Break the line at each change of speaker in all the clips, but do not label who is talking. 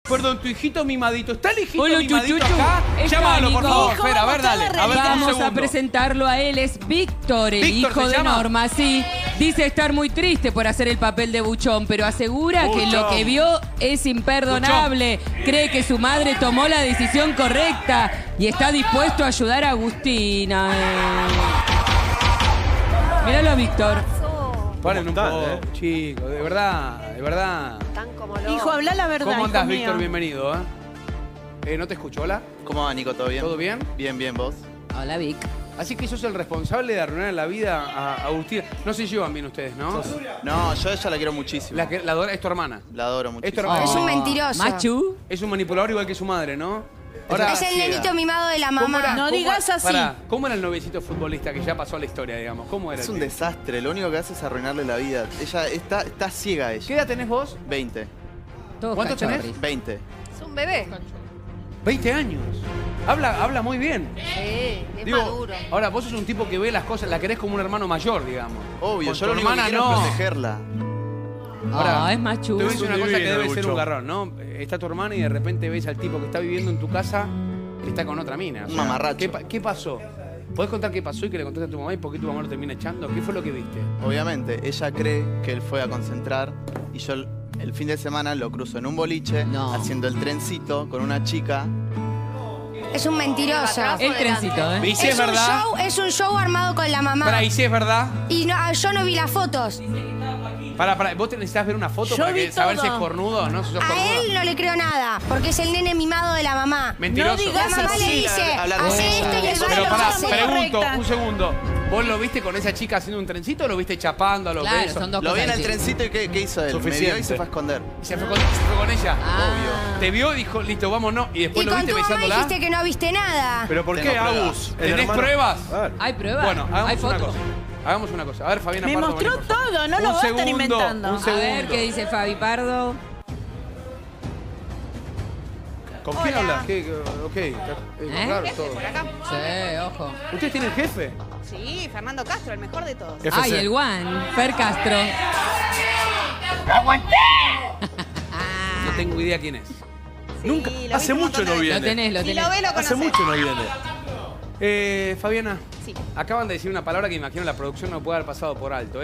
Perdón, tu hijito mimadito. ¿Está el hijito
Hola,
mimadito
chuchuchu.
acá?
Está,
Llámalo, por
Nico.
favor.
Hijo,
Espera, a ver,
vamos a
dale.
la
A ver, dame un
Vamos a
segundo.
presentarlo a él, es Víctor, el
¿Víctor
hijo
se
de
llama?
Norma, sí. Dice estar muy triste por hacer el papel de Buchón, pero asegura que
Buchón.
lo que vio es imperdonable. Cree que su madre tomó la decisión correcta y está dispuesto a ayudar a Agustina. Míralo a Víctor.
Paren un
¿Cómo
poco,
están,
chicos. De verdad, de verdad.
Tan como lo...
Hijo, habla la verdad,
¿Cómo andás,
hijo mío.
Víctor? Bienvenido, ¿No te escucho? ¿Hola?
¿Cómo va, Nico? ¿Todo bien?
¿Todo bien?
Bien, bien, ¿vos?
Hola, Vic.
Así que sos el responsable de arruinar la vida a Agustina. No se llevan bien ustedes, ¿no?
No, yo a ella la quiero muchísimo.
La adora, es tu hermana.
La adoro
Es tu
muchísimo.
hermana.
Es un mentiroso.
Machu.
Es un manipulador igual que su madre, ¿no?
Es el nenito mimado de la mamá.
No digas así.
Pará, ¿cómo era el noviecito futbolista que ya pasó a la historia, digamos? ¿Cómo era?
Es
el
un
pibe?
desastre, lo único que hace es arruinarle la vida. Ella está ciega,
¿Qué
ella.
edad tenés vos?
20.
Todos
¿Cuántos tenés?
cachorris.
20.
Es un bebé.
20 años. Habla muy bien.
Sí, es
Digo,
maduro.
ahora vos sos un tipo que ve las cosas, la querés como un hermano mayor, digamos.
Obvio,
Con
yo
tu
lo único que
hermana
quiero
no.
es protegerla.
Ah, es Machu.
Te voy a decir una cosa que
divino,
debe ser un
Buchón.
garrón, ¿no? Está tu hermana y de repente ves al tipo que está viviendo en tu casa que está con otra mina.
Un mamarracho.
¿Qué pasó? ¿Podés contar qué pasó y que le contaste a tu mamá y por qué tu mamá lo termina echando? ¿Qué fue lo que viste?
Obviamente, ella cree que él fue a concentrar y yo el fin de semana lo cruzo en un boliche
No.
haciendo el trencito con una chica.
Es un mentiroso.
El trencito, ¿eh?
¿Y si es verdad?
Es un show armado con la mamá.
Pará, ¿y si es verdad?
Y no, yo no vi las fotos.
Pará, vos necesitas ver una foto
Yo
para
vi
que saber
todo.
si es cornudo o no, si sos
A
cornudo.
él no le creo nada, porque es el nene mimado de la mamá.
Mentiroso.
No digas
La mamá
así.
le dice,
habla con
hace
ella.
esto y el
Pero
padre
Pero
lo
pará,
hace.
pregunto,
correcta.
un segundo. ¿Vos lo viste con esa chica haciendo un trencito o lo viste chapando a los
Claro,
besos?
son dos
Lo vi
cosas
en el
distintas.
trencito y ¿qué hizo él? Me
Suficiente.
vio y se fue a esconder.
Y se fue con ella.
Ah.
Te vio y dijo, listo, vámonos. Y después
Y
lo
con
viste
tu mamá
besándola.
dijiste que no viste nada.
¿Pero por
Tengo
qué,
pruebas.
Agus? El
¿Tenés
hermano-
pruebas?
A ver.
¿Hay pruebas?
Bueno,
¿Hay
hagamos una
fotos?
cosa. Hagamos una cosa. A ver, Fabiana
Me
Pardo,
mostró
vení, por favor.
todo, no
Un
lo va a estar
segundo,
inventando.
un
A
segundo.
ver qué dice Fabi Pardo.
¿Con quién
Hola.
hablas? Ok, claro, todo.
Por acá.
Sí, ojo.
¿Ustedes tienen jefe?
Sí, Fernando Castro, el mejor de todos.
FC.
Ay, el Juan, Fer Castro.
No tengo idea quién es.
Nunca.
lo viste
Hace
un
mucho
montón
no
de
viene.
Lo tenés, lo
Si
tenés.
lo ves, lo
Hace
conocés.
mucho no viene.
Fabiana,
Sí.
acaban de decir una palabra que imagino la producción no puede haber pasado por alto.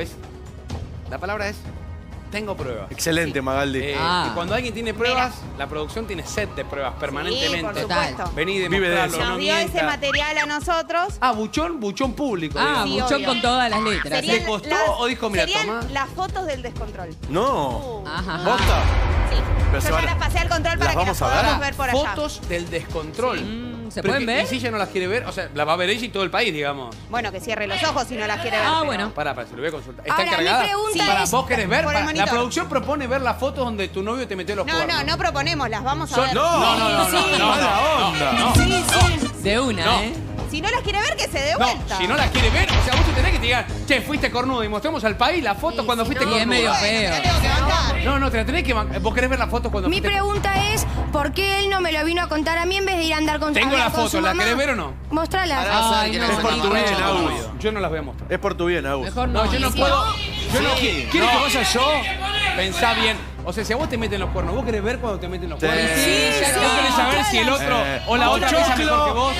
La palabra es, tengo pruebas.
Excelente, Magaldi.
Ah.
Y cuando alguien tiene pruebas, la producción tiene set de pruebas permanentemente.
Sí, por
Total.
supuesto.
Vení,
Vive de
demostrarlo,
eso.
no
Nos dio ese
mientas.
material a nosotros.
Ah, buchón público.
Ah,
Sí,
Buchón
obvio.
con todas las letras.
Sería- ¿Le costó o dijo, mira,
serían
tomá?
las fotos del descontrol.
No.
Ajá.
¿Posta?
Sí.
Pero
Yo
se
ya
van a-
las pasé al control para
¿las
que las
vamos a ver?
podamos ver por allá.
Fotos del descontrol.
¿Se
Pero
pueden
que-
ver?
Y si ella no las quiere ver, o sea, la va a ver ella y todo el país, digamos.
Bueno, que cierre los ojos si no las quiere ver.
Ah,
pero-
bueno.
Pará, se lo voy a consultar. ¿Está
Ahora, mi
encargada?
pregunta
Pará,
es-
¿vos querés ver?
Por el
Pará, la
monitor.
producción propone ver las fotos donde tu novio te metió los
No,
cuernos.
no proponemos, las vamos a
Son-
ver.
no, no, no,
Sí,
no, no,
mala
no,
onda.
no, no.
Sí, sí.
De una,
No.
¿eh?
Si no las quiere ver, que se dé
No,
vuelta.
si no la quiere ver, o sea, vos tenés que te digan, che, fuiste cornudo y mostramos al país la foto
Sí,
cuando
si
fuiste
no-
Y es
cornudo.
medio
Bueno,
feo.
me la tengo que bancar.
No, no, te la tenés que vos querés ver las fotos cuando
Mi
fuiste
pregunta es, ¿por qué él no me lo vino a contar a mí en vez de ir a andar con
Tengo
hablar
la
con
foto,
su
¿la
mamá?
querés ver o no?
Mostrala.
Ahora vas a ver
Ay,
quién
no,
es el
Es por tu
Nico.
bien,
descontrol.
Agus.
Yo no las voy a mostrar.
Es por tu bien, Agus.
Mejor
No,
no.
yo no
Sí,
puedo.
no.
Yo no
Sí.
quiero. ¿Quieres
No.
que vaya yo? Pensá bien. O sea, si a vos te meten los cuernos, ¿vos querés ver cuando te meten los
Sí.
cuernos?
Sí, ya
¿Vos
está.
querés saber si el otro o la otra
Pochoclo,
piensa mejor que vos?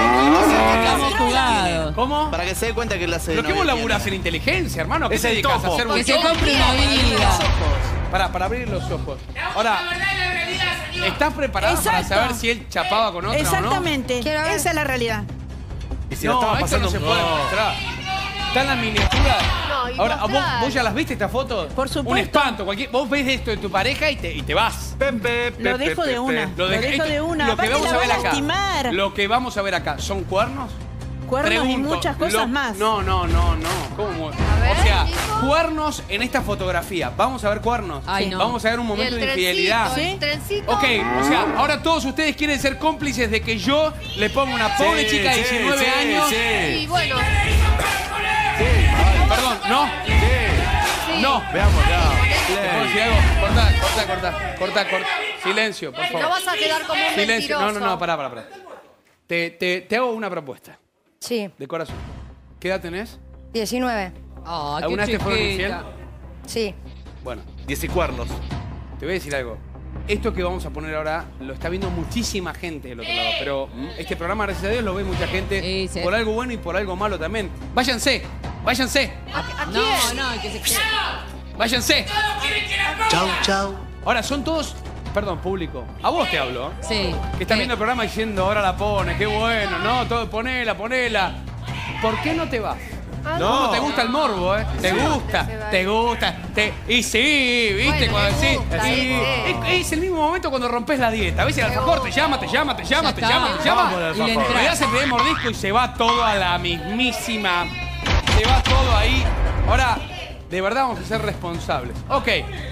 Estamos jugados.
¿Cómo?
Para que se dé cuenta que él hace de
¿Pero qué vos
novio
laburás en
tiene.
inteligencia, hermano? ¿Qué
Es
te
el
dedicas a
topo.
hacer
Que se
buchón?
compre una vida.
Para abrir los ojos. Ahora, ¿estás preparada para
Exacto.
saber si él chapaba con otra
Exactamente.
Quiero ver.
Esa es la realidad.
Y si
o
la
no?
estaba
Esto
pasando.
no se puede mostrar. Está en la miniatura.
No, y
Ahora,
mostrar.
¿vos ya las viste estas fotos?
Por supuesto.
Un espanto. Vos ves esto de tu pareja y te vas.
Lo dejo de una. Lo dejo de una.
Lo que
Aparte
vamos
la
a ver
va a
acá.
lastimar.
Lo que vamos a ver acá, ¿son cuernos?
Cuernos y
Pregunto,
muchas cosas más.
No. ¿Cómo?
ver,
o sea,
Nico.
cuernos en esta fotografía. Vamos a ver cuernos.
Ay, no.
Vamos a ver un momento de infidelidad.
¿Sí?
El trencito.
Ok, o sea, ahora todos ustedes quieren ser cómplices de que yo le ponga una pobre chica de 19 años.
Y bueno,
Perdón, ¿no? No.
Veamos
¿Te puedo decir algo? Cortá. Silencio, por
no
favor.
vas a quedar como un
Silencio.
mentiroso.
No, pará. Te hago una propuesta,
Sí,
de corazón. ¿Qué edad tenés?
19.
Ah, qué
¿Alguna vez te fueron
chiquita.
infiel?
Sí.
Bueno,
10 y cuernos.
te voy a decir algo. esto que vamos a poner ahora lo está viendo muchísima gente del otro lado, pero este programa, gracias a Dios, lo ve mucha gente
Sí, sí.
por algo bueno y por algo malo también. Váyanse, váyanse,
¿A
No,
quién?
no, que se quede.
váyanse.
Chau, chau.
Ahora, son todos, perdón, público, a vos te hablo, ¿eh?
Sí.
Que están viendo el programa diciendo, ahora la pone, qué bueno, ¿no? Todo, ponela, ponela. ¿Por qué no te vas?
No.
Te gusta el morbo, ¿eh? Te gusta,
se va.
te gusta. Y sí, ¿viste?
Bueno,
Cuando
me
decís.
gusta,
sí.
¿viste?
Es el mismo momento cuando rompes la dieta. ¿Ves? El alfajor te llama, te llama, te llama, te
Ya está.
llama, te llama.
Vamos al
Y le
alfajor.
Le
entras.
das el primer mordisco y se va todo a la mismísima. Se va todo ahí. Ahora, de verdad vamos a ser responsables. Ok.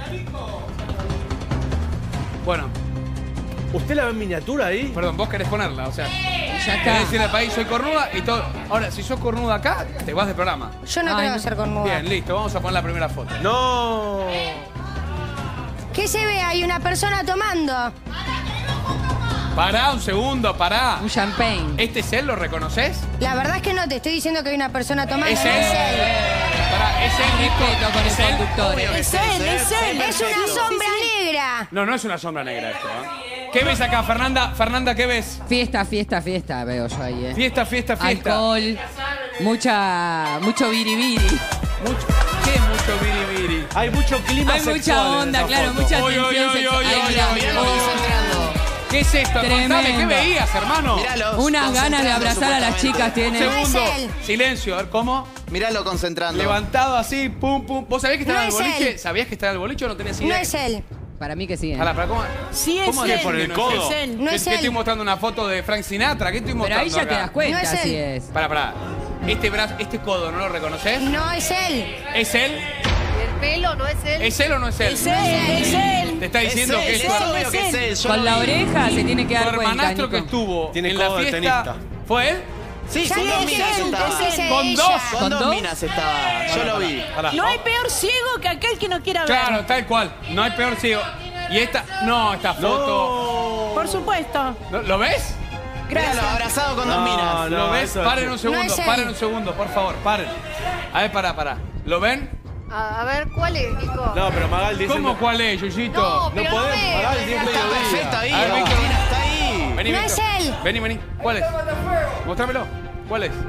Bueno,
¿Usted la ve en miniatura ahí?
perdón, vos querés ponerla, o sea.
Ya
Querés
está.
decirle al país, soy cornuda y todo. Ahora, si sos cornuda acá, te vas del programa.
Yo no
Ay,
creo
no.
ser cornuda.
Bien, listo, vamos a poner la primera foto.
No.
¿Qué se ve? Hay una persona tomando.
Pará un segundo, pará.
Un champagne.
¿Este es él? ¿Lo reconoces?
La verdad es que no, te estoy diciendo que hay una persona tomando.
¿Es
no
él?
es él.
Pará, ¿es él, Nico?
Respeto con el
¿Es él?
conductor.
Es él, es él.
Es una sombra negra.
No, no es una sombra negra esto, ¿eh? ¿Qué ves acá, Fernanda? Fernanda, ¿qué ves?
Fiesta, fiesta, fiesta, veo yo ahí, ¿eh?
Fiesta, fiesta, fiesta.
Alcohol, mucho biribiri.
Mucho, ¿qué es mucho biribiri?
Hay mucho clima
Hay
sexual
mucha
en
onda,
esa
claro,
foto.
mucha
Oy, oy,
atención
oy,
sexual.
oy,
Ahí
oy,
mirá,
oy,
mirá
oy,
cómo
oy.
está entrando.
¿Qué es esto? Contame, ¿qué
Tremendo.
veías, hermano?
Míralos.
Unas ganas de
concentrando,
abrazar a las chicas
supuestamente.
tienen.
No es
Segundo,
él.
silencio, a ver, ¿cómo?
Míralo concentrando.
Levantado así, pum, pum. ¿Vos sabías que estaba
No
en el
es
boliche?
él.
¿Sabías que estaba en el boliche o no tenías idea?
No es él.
Para mí que sí, ¿eh?
Pará, ¿cómo?
Sí, es
¿Cómo
él.
decís
por el
que
codo?
Es él.
No
¿Qué-
es
qué estoy
él.
mostrando una foto de Frank Sinatra? ¿Qué estoy
Pero
mostrando
ahí ya te
acá?
das cuenta
No es
si
él.
es.
Pará. Este brazo, este codo, ¿no lo reconoces?
No es él.
¿Es él?
¿Y el pelo no es él?
¿Es él o no es él?
Es él, es él.
Te está diciendo que
es
es tu,
obvio que es él. yo
Con
lo
la
vi.
oreja se tiene que
tu
dar cuenta,
hermanastro
Nico.
que estuvo
Tiene
en la
codo de
fiesta.
tenista.
¿Fue él?
Sí,
Ya
con
le
dos
dije
minas
él,
estaba.
ese es
Con
ella.
dos.
Con
¿Con
dos
dos?
minas estaba. Yo lo vi.
Pará.
No hay peor ciego que aquel que no quiera ver.
Claro, tal cual. No hay peor ciego. Y esta, no, esta foto.
Por supuesto.
¿Lo ves?
Míralo, abrazado con dos
No,
minas.
no.
¿Lo ves?
eso
Paren
es-
un segundo,
No es él.
paren un segundo, por favor, paren. A ver, pará. ¿Lo ven?
A ver, ¿cuál es, Nico?
No, pero Magal dice.
¿Cómo cuál es, Yuyito?
No, pero no
podemos,
veo.
Magal, 10
Está
mediodía.
perfecto ahí.
A ver, Víctor.
Mira, está ahí.
Vení,
No
Víctor.
es él.
Vení. ¿Cuál es? Mostrámelo. ¿Cuál es?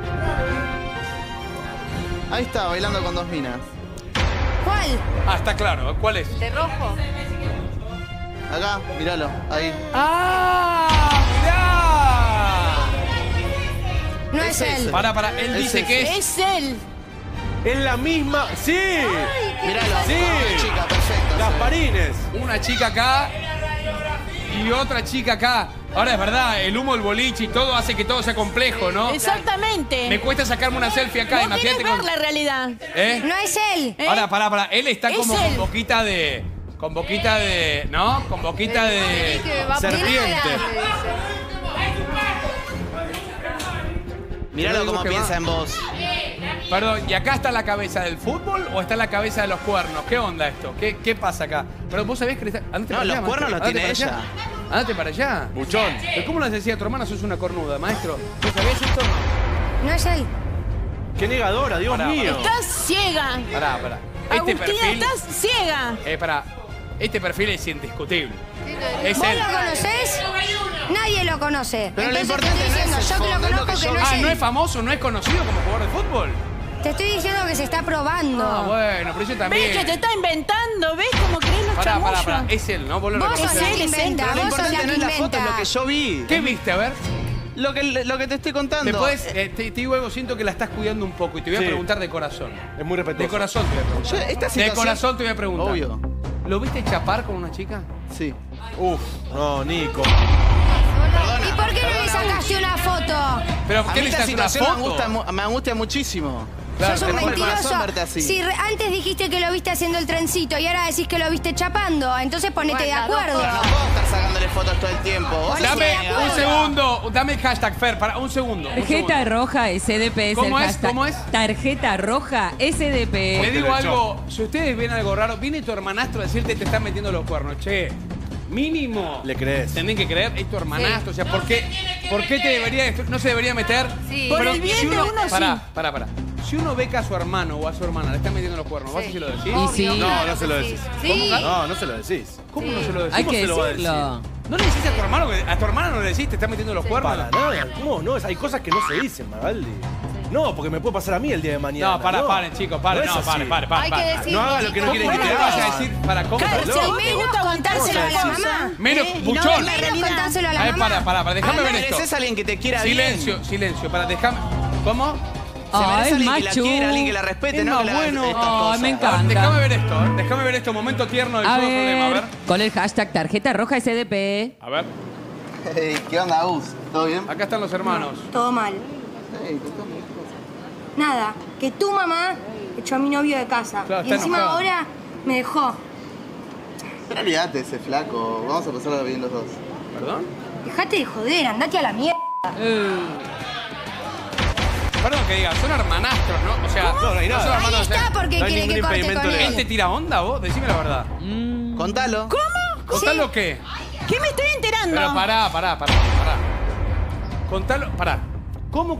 Ahí está, bailando con dos minas.
¿Cuál?
Ah, está claro. ¿Cuál es?
¿De rojo?
Acá, míralo, ahí.
¡Ah! ¡Mirá!
No es él.
Pará. Él
Es
dice
ese.
que es.
Es él.
Es la misma. ¡Sí!
Míralo.
Sí.
Con una chica, perfecto.
Gasparines.
Una chica acá y otra chica acá. Ahora es verdad, el humo, el boliche y todo hace que todo sea complejo, ¿no?
Exactamente.
Me cuesta sacarme una selfie acá,
No
imagínate
querés ver
con.
la realidad.
¿Eh?
No es él.
¿Eh?
Ahora, pará. Él está
Es
como
él.
con boquita de. Con boquita de. ¿No? Con boquita
Vení
de.
que va
serpiente.
por nada, me dice.
Míralo
Yo digo
como
que
piensa
va.
en vos.
Perdón, ¿y acá está la cabeza del fútbol o está la cabeza de los cuernos? ¿Qué onda esto? ¿Qué pasa acá? Pero vos sabés que le está. Andate
No,
para
los
allá,
cuernos
maestro.
los tiene
Andate para
ella.
allá. Andate para allá.
Buchón.
¿Pero cómo le decía a tu hermana sos una cornuda, maestro? ¿Vos sabés esto o no?
No es él.
Qué negadora, Dios
Pará,
mío.
Estás ciega.
Pará. Este
Agustina,
perfil.
estás ciega.
Pará. Este perfil es indiscutible. Es
¿Vos
él.
lo conocés? Nadie lo conoce.
Pero lo
Entonces
importante
te estoy
no es
diciendo,
el
yo que lo
fondo, es lo
conozco
que
que
yo
no
veo.
es
Ah,
él.
¿no es famoso, no es conocido como jugador de fútbol?
Te estoy diciendo que se está probando.
Ah, bueno, pero yo también.
¿Ves que te está inventando? ¿Ves cómo querés los
Pará.
chamullos?
Es él, ¿no? Vos lo
Vos sos
reconocés.
la que
él, es él.
inventa,
Pero lo
vos sos
importante
la
no
que
es la foto, es lo que
inventa.
yo vi.
¿Qué viste? A ver.
Lo que te estoy contando.
¿Me podés, te digo algo, siento que la estás cuidando un poco y te voy a
Sí.
preguntar de corazón.
Es muy respetuoso.
De corazón te voy a preguntar.
Yo, esta
De
situación-
corazón te voy a preguntar.
Obvio.
¿Lo viste chapar con una chica?
Sí.
Uf, no, Nico.
Perdona.
¿Y por qué no le
perdona,
sacaste una foto?
¿Pero
A
por
mí
qué le
esta
sacas una
situación
foto?
me angustia muchísimo.
Claro,
Sos un
te rompe el
mentiroso.
corazón verte así.
Si antes dijiste que lo viste haciendo el trencito y ahora decís que lo viste chapando, entonces ponete
Bueno,
de
las dos
acuerdo.
Pero no puedo estar sacándole fotos todo el tiempo. Vos
Ponete
Dame
de acuerdo.
un segundo, dame el hashtag Fer, para un segundo. un
Tarjeta
segundo.
roja SDP es
¿Cómo
el
es?
hashtag.
¿Cómo es?
Tarjeta roja SDP.
Te digo algo, si ustedes ven algo raro, viene tu hermanastro a decirte te están metiendo los cuernos. Che, mínimo.
¿Le crees?
Tienen que creer, es tu hermanastro. O sea, ¿por qué te debería, no se debería meter?
Sí.
Por
Pero
el bien
si
de uno, sí.
Pará. Si uno ve que a su hermano o a su hermana le están metiendo los cuernos, ¿vos
Sí.
sí lo decís?
Y sí.
No, no se lo decís.
Sí.
No, no se lo decís.
¿Cómo no se lo decís?
Hay
¿Cómo
que
se lo va a
decirlo.
¿No le decís a tu hermano que a tu hermana no le decís te están metiendo los cuernos?
Para nada. ¿Cómo no? Hay cosas que no se dicen, Magaldi. No, porque me puede pasar a mí el día de mañana.
No, paren, chicos, paren.
No
No,
es así.
paren.
Hay que decir.
No haga lo que no quiere
¿Cómo
que
le
te
vas a
hagan.
decir para cómo?
Claro,
¿Estás
si a
loco?
vos te
Menos
gusta
contárselo a la
aguantar esas
mamá.
cosas,
Menos,
y no
buchón.
en la
Menos
realidad.
contárselo a la
A ver,
mamá.
para, déjame ver esto.
Mereces a alguien que te quiera bien.
Silencio, déjame. ¿Cómo?
Se merece
Ay,
alguien que la
machu.
quiera, alguien que la respete,
Es
no
más
que le hagan
bueno.
estas
Ay,
cosas.
me encanta.
Déjame ver esto, momento tierno del
A
show problema, a
ver,
ver.
con el hashtag tarjeta roja SDP.
A ver,
Hey, ¿qué onda, Agus? ¿Todo bien?
acá están los hermanos.
Todo mal. Nada, que tu mamá echó a mi novio de casa.
Claro,
y
está
encima
enojado.
ahora me dejó.
Pero olvídate ese flaco. Vamos a pasarlo bien los dos.
¿Perdón?
Dejate de joder, andate a la mierda.
Perdón que diga, son hermanastros, ¿no? O sea,
No hay nada.
son
Ahí
hermanos.
está porque
no hay
quiere
ningún
que corte
impedimento
con
legal.
¿Él te
él.
tira onda vos? Decime la verdad.
Contalo.
¿Contalo qué?
¿Qué me estoy enterando?
Pero pará. Contalo, pará. ¿Cómo?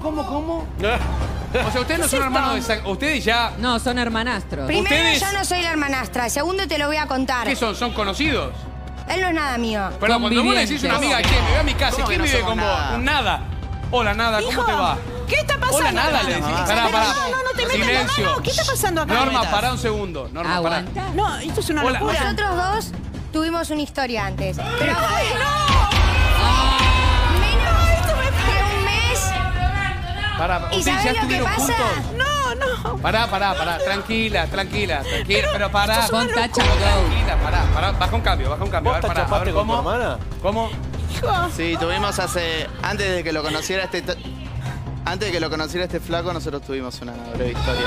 O sea, ustedes no son hermanos de sangre. Ustedes ya.
No, son hermanastros.
Primero,
Ustedes-
yo no soy la hermanastra. Segundo, te lo voy a contar.
¿Qué son? ¿Son conocidos?
Él no es nada mío.
Pero cuando vos le decís a una amiga, che, me voy a mi casa,
¿Cómo que
¿quién
no
vive
somos
con vos?
nada?
Un nada. Hola, nada, ¿cómo
Hijo,
te va?
¿qué está pasando?
Hola, nada,
acá?
le decís.
Mamá.
Pará.
No te metas la
Silencio.
mano. ¿Qué está pasando acá?
Norma,
metas.
pará un segundo. Norma, pará.
Aguanta.
No, esto es una
Hola,
locura.
Nosotros dos tuvimos una historia antes. Pero
¡Ay,
fue
no!
menos de un mes.
Pará,
¿Y
¿ustedes
sabés
ya
lo que
estuvieron
pasa?
juntos?
No.
Pará. Tranquila. Pero pará.
Con tacha,
Tranquila, pará. Baja un cambio. A
¿Vos
ver,
te
pará. A
chapaste
ver,
con tu
¿cómo?
hermana?
¿Cómo?
Sí, tuvimos antes de que lo conociera antes de que lo conociera este flaco, nosotros tuvimos una breve historia.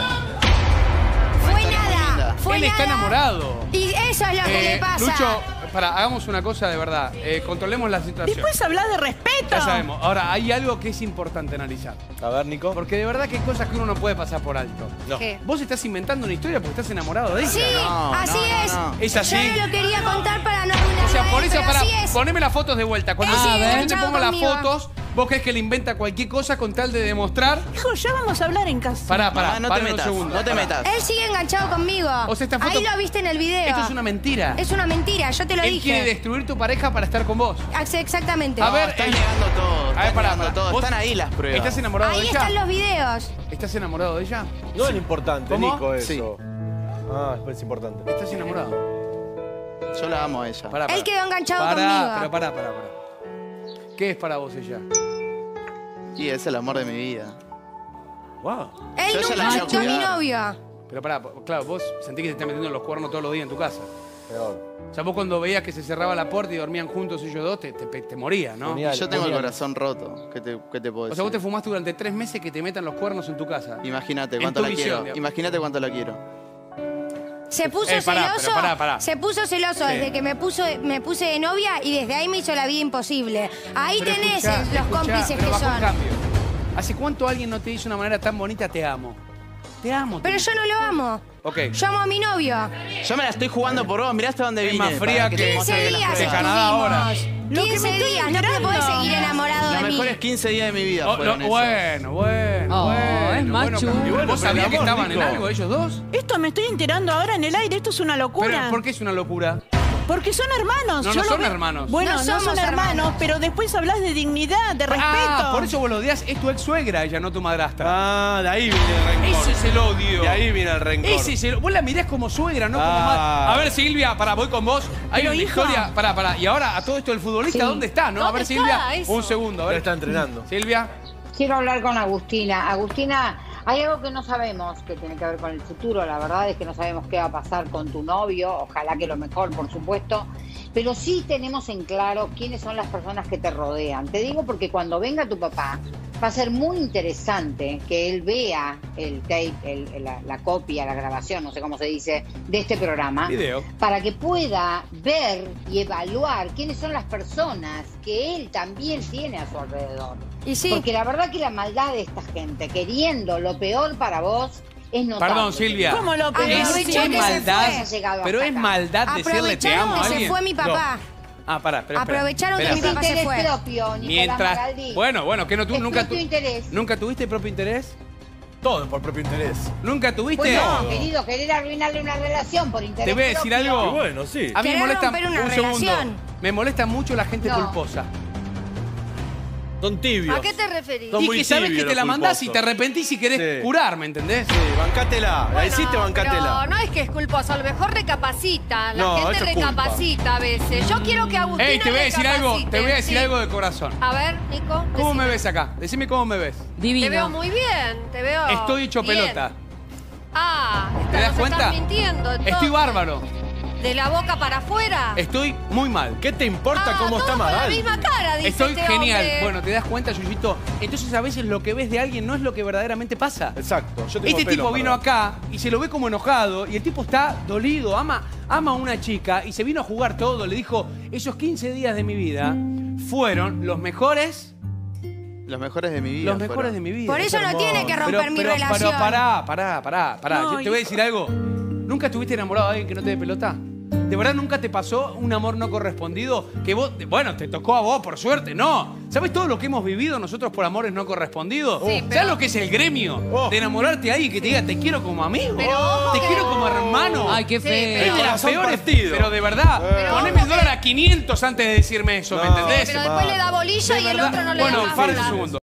Fue
historia muy
nada.
linda.
Fue
Él está
nada.
enamorado.
Y eso es lo que le pasa.
Lucho, hagamos una cosa de verdad. Controlemos la situación.
Después hablar de respeto.
Ya sabemos. Ahora, hay algo que es importante analizar.
A ver, Nico.
Porque de verdad que hay cosas que uno no puede pasar por alto.
No.
¿Qué?
Vos estás inventando una historia porque estás enamorado de ella.
Sí,
No,
así
no,
es.
no.
¿Es así?
Yo no lo quería contar para no arruinarlo
O sea,
a
por
él,
eso,
pero así es.
poneme las fotos de vuelta. Cuando
Él sigue
yo te
enganchado
pongo las
conmigo.
fotos, vos crees que le inventa cualquier cosa con tal de demostrar.
Hijo, ya vamos a hablar en casa.
Pará,
Mamá, no te
paren un
metas.
segundo.
No te
Pará.
metas.
Él sigue enganchado conmigo.
O sea, esta foto-
Ahí lo viste en el video.
Esto es una mentira.
Es una mentira, yo te lo
Él
dije.
quiere destruir tu pareja para estar con vos.
Exactamente.
A ver,
Estás negando todo.
A ver, pará.
todo.
¿Vos
Están ahí las pruebas.
¿Estás enamorado
Ahí
de ella?
están los videos.
¿Estás enamorado de ella?
No es importante,
¿Cómo?
Nico, eso.
Sí.
Ah, es importante.
¿Estás enamorado?
Yo la amo a ella.
Pará.
Él quedó enganchado
Pará,
conmigo.
pero pará. ¿Qué es para vos ella?
Y es el amor de mi vida.
Wow.
Él
Yo ya la
nunca
quiero
aceptó a mi
cuidar.
novio.
Pero pará, claro, vos sentís que te están metiendo los cuernos todos los días en tu casa.
Peor.
O sea, vos cuando veías que se cerraba la puerta y dormían juntos ellos dos, te morías, ¿no?
Genial.
Yo tengo el
Genial.
corazón roto. ¿Qué te puedo decir?
O sea, vos te fumaste durante 3 meses que te metan los cuernos en tu casa.
Imagínate
En
cuánto
tu
la
visión,
quiero.
digamos.
Imagínate cuánto la quiero.
Se puso
pará,
celoso.
pero pará.
Se puso celoso
Sí.
desde que me puse de novia y desde ahí me hizo la vida imposible. Ahí
Pero
tenés
escuchá,
los cómplices
pero
que
bajo un
son.
cambio. ¿Hace cuánto alguien no te dice de una manera tan bonita te amo? Te amo.
Pero yo no lo amo.
Ok.
Yo amo a mi novio.
Yo me la estoy jugando por vos. Mirá hasta dónde
Es
vine.
más fría
para
que-
te
15
muestre las
días
de
pruebas.
Canadá ahora.
estuvimos.
Lo que
15
me estoy
días. No te
enterando.
podés seguir enamorado
Los
de mí.
mejores 15 días de mi vida
Oh,
fueron
no,
esos.
bueno.
es macho.
¿Y
bueno,
vos sabías
pero
que
amor,
estaban en
Nico.
algo ellos dos?
Esto me estoy enterando ahora en el aire. Esto es una locura.
Pero ¿por qué es una locura?
Porque son hermanos.
No,
Yo
no
lo
son
veo-
hermanos.
Bueno,
No
no,
somos
son hermanos,
hermanos.
pero después hablas de dignidad, de respeto.
Ah, por eso vos lo odias. Es tu ex suegra ella, no tu madrastra.
Ah, de ahí viene el rencor.
Ese es el odio.
De ahí viene el rencor.
Ese es el... Vos la mirás como suegra, no como
Ah.
madre. A ver, Silvia, voy con vos. Hay
Pero,
una
hija.
historia... Pará. Y ahora, a todo esto del futbolista,
Sí.
¿dónde está, no? A
¿Dónde
ver,
está
Silvia,
eso?
un segundo. A
Él
ver.
está entrenando.
Silvia.
Quiero hablar con Agustina. Agustina, hay algo que no sabemos que tiene que ver con el futuro. La verdad es que no sabemos qué va a pasar con tu novio. Ojalá que lo mejor, por supuesto. Pero sí tenemos en claro quiénes son las personas que te rodean. Te digo porque cuando venga tu papá, va a ser muy interesante que él vea el tape, la copia, la grabación, no sé cómo se dice, de este programa.
Video.
Para que pueda ver y evaluar quiénes son las personas que él también tiene a su alrededor.
Y sí.
Porque la verdad que la maldad de esta gente, queriendo lo peor para vos, es notable.
Perdón, Silvia.
¿Cómo lo
Ah,
pedís?
aprovechó
Es
que se
maldad,
fue. Ha llegado
pero
hasta
es
acá.
maldad decirle te amo a
Aprovecharon que se
alguien.
fue mi papá.
Ah, pará, espera.
Aprovecharon que
Espera.
mi
Es
papá se
interés
fue.
propio, Nicolás
Mientras...
Magaldi.
Bueno, que no tú
Es
nunca...
propio interés.
¿Nunca tuviste propio interés?
Todo por propio interés.
¿Nunca tuviste?
Pues no, querido, querer arruinarle una relación por interés.
Te voy a decir
propio.
algo.
Y bueno, sí.
A mí me
¿Querés
molesta
romper una
un segundo.
relación?
Me molesta mucho la gente
No.
culposa.
Son tibios.
¿A qué te referís?
Son
Y
muy
que sabes que
tibios
te la
los
mandás y
culposos.
te arrepentís y querés
Sí.
curar, ¿me entendés?
Sí, bancátela. La hiciste, bancátela.
Pero no es que es culposo, a lo mejor recapacita. La
No,
gente
eso es culpa.
recapacita a veces. Yo quiero que Agustina
Ey, te voy a decir algo,
recapacite,
te voy a decir
sí.
algo de corazón.
A ver, Nico.
¿Cómo
decime.
me ves acá? Decime cómo me ves.
Divino.
Te veo muy bien, te veo.
Estoy hecho
bien.
pelota.
Ah,
¿Te das
nos
cuenta?
estás mintiendo.
Estoy
entonces.
bárbaro.
De la boca para afuera.
Estoy muy mal.
¿Qué te importa cómo
todo
está
con la
Magaldi?
misma cara, dice
Estoy
este
genial.
hombre.
Bueno, ¿te das cuenta, Yuyito? Entonces a veces lo que ves de alguien no es lo que verdaderamente pasa.
Exacto. Yo tengo
Este
pelo,
tipo vino
perdón.
acá y se lo ve como enojado y el tipo está dolido, ama a una chica y se vino a jugar todo. Le dijo, esos 15 días de mi vida fueron los mejores
Los mejores de mi vida.
Los mejores de mi vida.
Por eso no tiene que romper mi relación.
Pero pará.
No,
Yo te voy a decir algo. ¿Nunca estuviste enamorado de alguien que no te dé pelota? ¿De verdad nunca te pasó un amor no correspondido? Que vos, bueno, te tocó a vos, por suerte. No. ¿Sabes todo lo que hemos vivido nosotros por amores no correspondidos?
Sí,
¿Sabes
pero-
lo que es el gremio?
Oh.
De enamorarte ahí y que te diga, te quiero como amigo.
Pero ojo
te
que-
quiero como hermano.
Ay, qué
Sí,
feo.
Es de las
corazón
peores,
partido.
pero de verdad,
Pero
poneme el
ojo
dólar
que-
a 500 antes de decirme eso, ¿me
No.
entendés?
Pero después le da bolilla
De
y el
verdad.
otro no le
Bueno,
da
paren un
nada.
segundo.